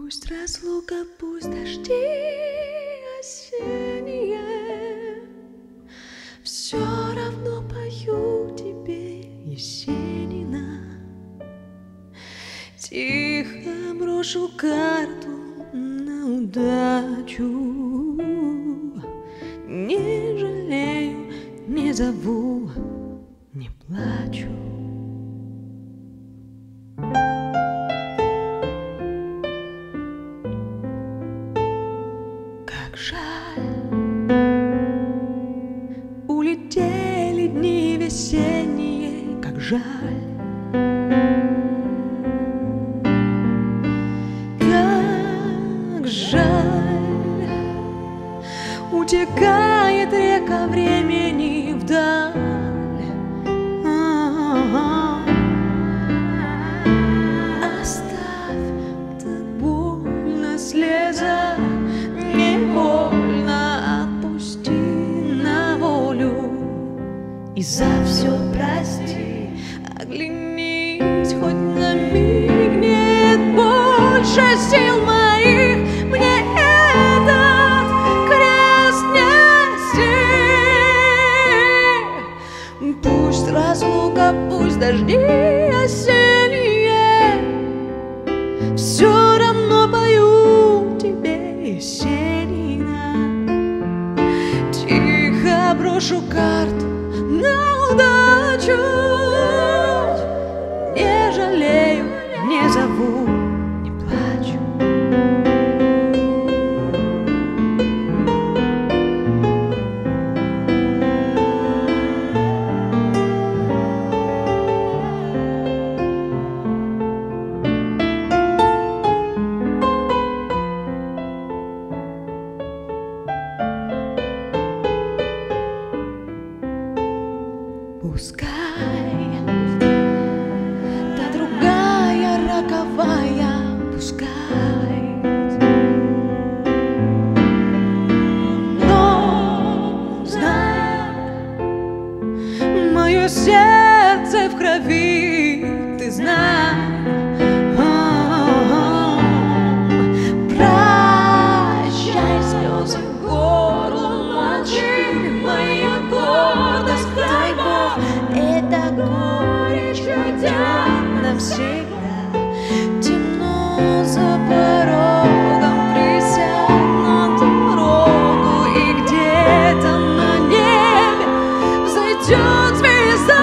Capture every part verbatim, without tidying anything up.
Пусть разлука, пусть дожди осенние, все равно пою тебе, Есенина. Тихо брошу карту на удачу, не жалею, не зову, не плачу. Как жаль, улетели дни весенние, как жаль. Как жаль, утекает река времени вдаль. Оставь так больно слеза, невольно отпусти на волю. И за все прости, оглянись хоть на миг, нет больше сил моих, мне этот крест нести. Пусть разлука, пусть дожди осенние, все равно пою тебе, Есенина. Тихо брошу карту на удачу, не жалею, не зову, не плачу. Пускай та другая роковая, пускай, но знай, мое сердце в крови, ты знай. Прощай, слезы в горло, молчи, моя гордость, дай Бог, это горечь уйдет навсегда. Темно за порогом, присядь на дорогу, и где-то на небе взойдет звезда.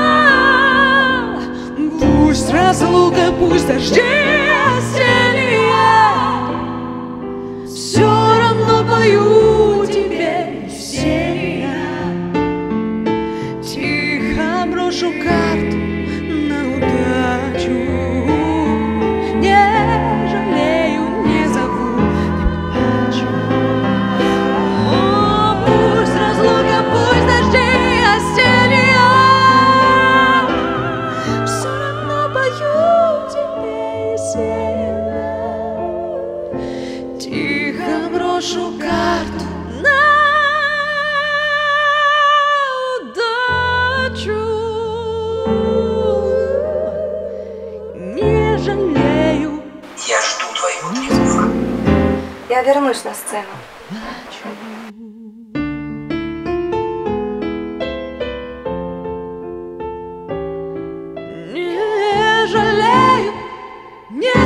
Пусть разлука, пусть дожди осенние, все равно пою тебе, Есенина. Тихо брошу карту на удачу, не жалею, не зову, не плачу. О, пусть разлука, пусть дожди осенние, все равно пою тебе, Есенина. Тихо брошу карту на удачу, не жалею. Я жду твоего трезва. Я вернусь на сцену. Не жалею, не